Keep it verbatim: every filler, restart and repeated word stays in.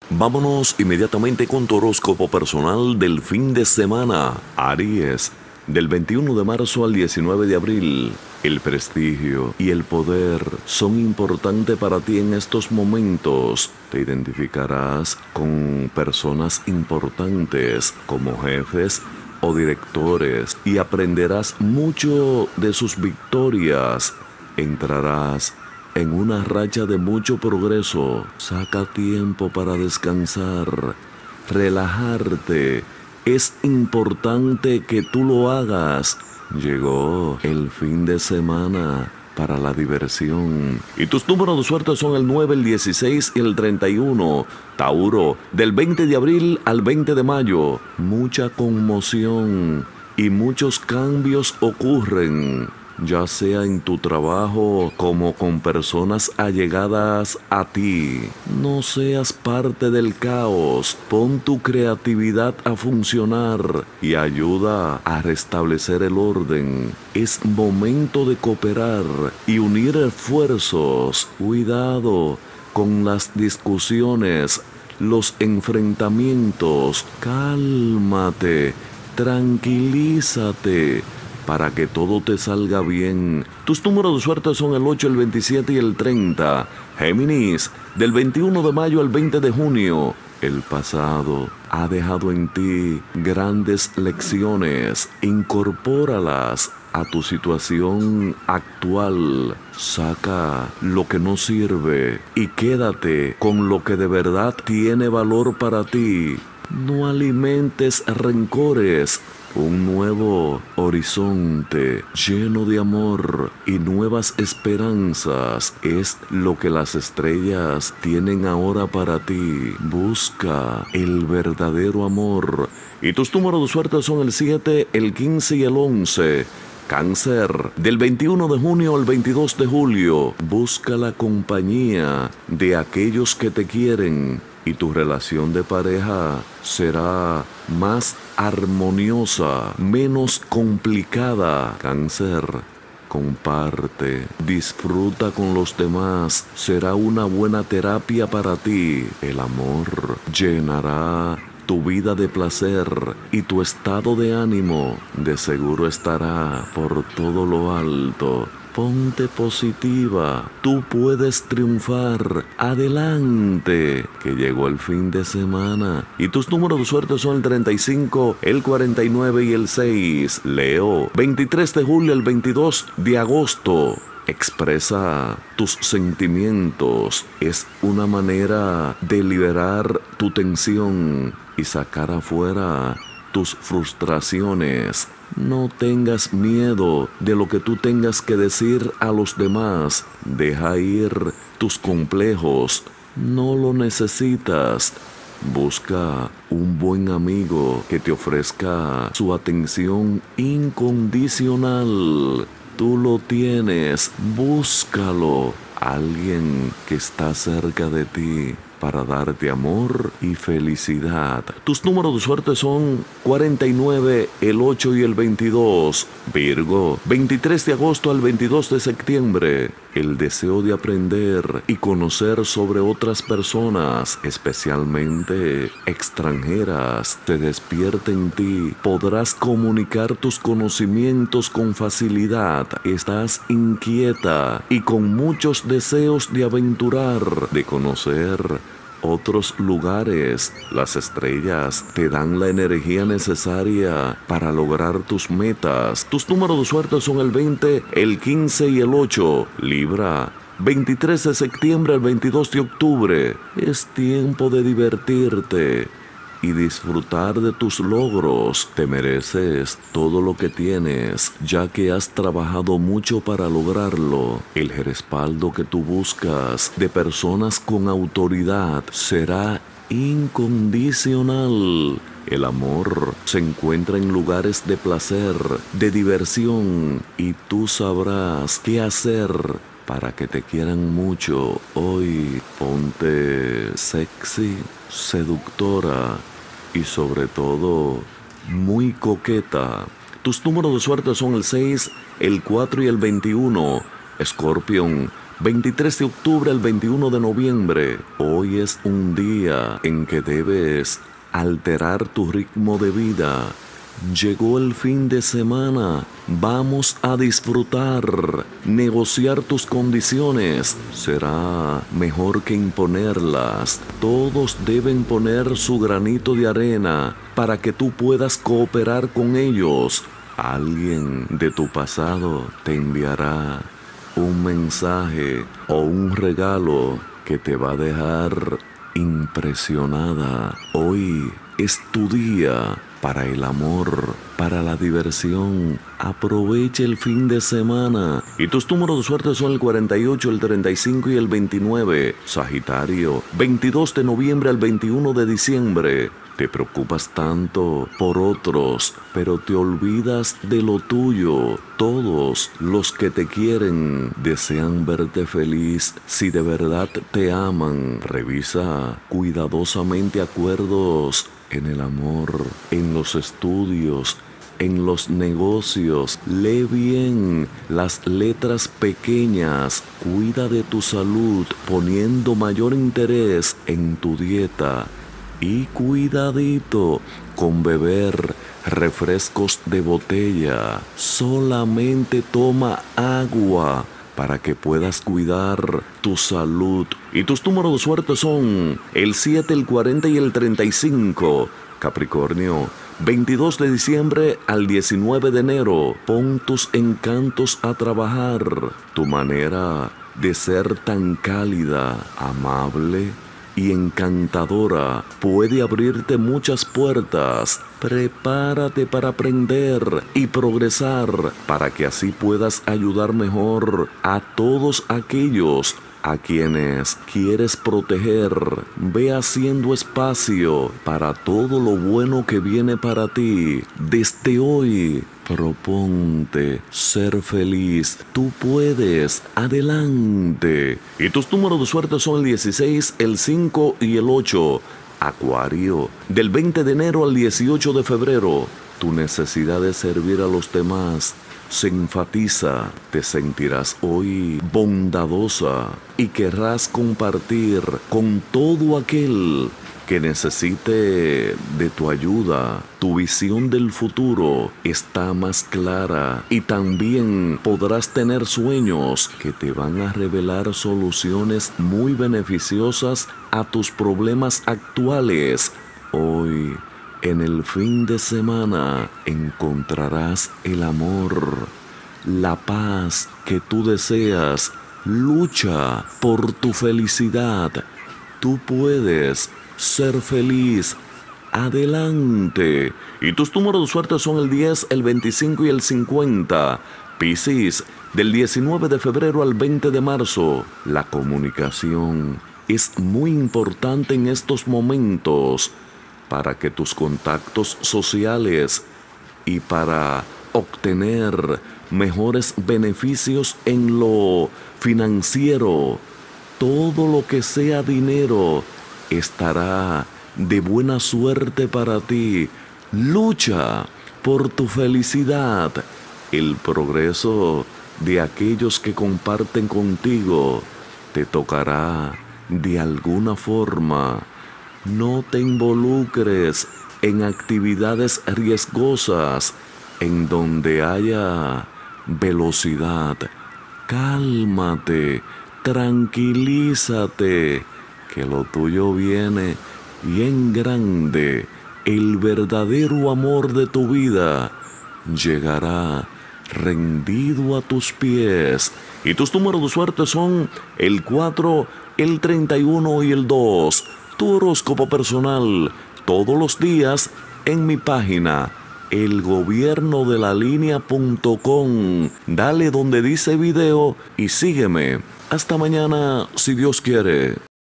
Vámonos inmediatamente con tu horóscopo personal del fin de semana. Aries, del veintiuno de marzo al diecinueve de abril. El prestigio y el poder son importantes para ti en estos momentos. Te identificarás con personas importantes como jefes o directores y aprenderás mucho de sus victorias. Entrarás en una racha de mucho progreso. Saca tiempo para descansar, relajarte. Es importante que tú lo hagas. Llegó el fin de semana para la diversión. Y tus números de suerte son el nueve, el dieciséis y el treinta y uno. Tauro, del veinte de abril al veinte de mayo. Mucha conmoción y muchos cambios ocurren, ya sea en tu trabajo como con personas allegadas a ti. No seas parte del caos. Pon tu creatividad a funcionar y ayuda a restablecer el orden. Es momento de cooperar y unir esfuerzos. Cuidado con las discusiones, los enfrentamientos. Cálmate, tranquilízate, para que todo te salga bien. Tus números de suerte son el ocho, el veintisiete y el treinta. Géminis, del veintiuno de mayo al veinte de junio. El pasado ha dejado en ti grandes lecciones. Incorpóralas a tu situación actual. Saca lo que no sirve y quédate con lo que de verdad tiene valor para ti. No alimentes rencores. Un nuevo horizonte lleno de amor y nuevas esperanzas es lo que las estrellas tienen ahora para ti. Busca el verdadero amor. Y tus números de suerte son el siete, el quince y el once. Cáncer, del veintiuno de junio al veintidós de julio. Busca la compañía de aquellos que te quieren y tu relación de pareja será más armoniosa, menos complicada. Cáncer, comparte, disfruta con los demás. Será una buena terapia para ti. El amor llenará tu vida de placer y tu estado de ánimo de seguro estará por todo lo alto. Ponte positiva, tú puedes triunfar. Adelante, que llegó el fin de semana. Y tus números de suerte son el treinta y cinco, el cuarenta y nueve y el seis. Leo, veintitrés de julio al veintidós de agosto. Expresa tus sentimientos. Es una manera de liberar tu tensión y sacar afuera tus frustraciones. No tengas miedo de lo que tú tengas que decir a los demás. Deja ir tus complejos. No lo necesitas. Busca un buen amigo que te ofrezca su atención incondicional. Tú lo tienes. Búscalo. Alguien que está cerca de ti para darte amor y felicidad. Tus números de suerte son cuarenta y nueve, el ocho y el veintidós. Virgo, veintitrés de agosto al veintidós de septiembre. El deseo de aprender y conocer sobre otras personas, especialmente extranjeras, se despierta en ti. Podrás comunicar tus conocimientos con facilidad. Estás inquieta y con muchos deseos de aventurar, de conocer otros lugares. Las estrellas te dan la energía necesaria para lograr tus metas. Tus números de suerte son el veinte, el quince y el ocho. Libra, veintitrés de septiembre al veintidós de octubre. Es tiempo de divertirte y disfrutar de tus logros. Te mereces todo lo que tienes, ya que has trabajado mucho para lograrlo. El respaldo que tú buscas de personas con autoridad será incondicional. El amor se encuentra en lugares de placer, de diversión, y tú sabrás qué hacer para que te quieran mucho. Hoy ponte sexy, seductora y sobre todo muy coqueta. Tus números de suerte son el seis, el cuatro y el veintiuno. Escorpión, veintitrés de octubre al veintiuno de noviembre. Hoy es un día en que debes alterar tu ritmo de vida. Llegó el fin de semana, vamos a disfrutar, negociar tus condiciones, será mejor que imponerlas. Todos deben poner su granito de arena para que tú puedas cooperar con ellos. Alguien de tu pasado te enviará un mensaje o un regalo que te va a dejar impresionada. Hoy es tu día para el amor, para la diversión. Aprovecha el fin de semana. Y tus números de suerte son el cuarenta y ocho, el treinta y cinco y el veintinueve. Sagitario, veintidós de noviembre al veintiuno de diciembre. Te preocupas tanto por otros, pero te olvidas de lo tuyo. Todos los que te quieren desean verte feliz. Si de verdad te aman, revisa cuidadosamente acuerdos en el amor, en los estudios, en los negocios. Lee bien las letras pequeñas. Cuida de tu salud poniendo mayor interés en tu dieta. Y cuidadito con beber refrescos de botella. Solamente toma agua para que puedas cuidar tu salud. Y tus números de suerte son el siete, el cuarenta y el treinta y cinco. Capricornio, veintidós de diciembre al diecinueve de enero. Pon tus encantos a trabajar. Tu manera de ser tan cálida, amable y encantadora puede abrirte muchas puertas. Prepárate para aprender y progresar para que así puedas ayudar mejor a todos aquellos a quienes quieres proteger. Ve haciendo espacio para todo lo bueno que viene para ti. Desde hoy, proponte ser feliz. Tú puedes. Adelante. Y tus números de suerte son el dieciséis, el cinco y el ocho. Acuario, del veinte de enero al dieciocho de febrero. Tu necesidad de servir a los demás se enfatiza. Te sentirás hoy bondadosa y querrás compartir con todo aquel que necesite de tu ayuda. Tu visión del futuro está más clara y también podrás tener sueños que te van a revelar soluciones muy beneficiosas a tus problemas actuales. Hoy, en el fin de semana, encontrarás el amor, la paz que tú deseas. Lucha por tu felicidad. Tú puedes ser feliz. Adelante. Y tus números de suerte son el diez, el veinticinco y el cincuenta. Piscis, del diecinueve de febrero al veinte de marzo. La comunicación es muy importante en estos momentos para que tus contactos sociales y para obtener mejores beneficios en lo financiero, todo lo que sea dinero estará de buena suerte para ti. Lucha por tu felicidad. El progreso de aquellos que comparten contigo te tocará de alguna forma. No te involucres en actividades riesgosas en donde haya velocidad. Cálmate, tranquilízate, que lo tuyo viene bien grande. El verdadero amor de tu vida llegará rendido a tus pies. Y tus números de suerte son el cuatro, el treinta y uno y el dos. Tu horóscopo personal, todos los días en mi página el gobierno de la línea punto com. Dale donde dice video y sígueme. Hasta mañana, si Dios quiere.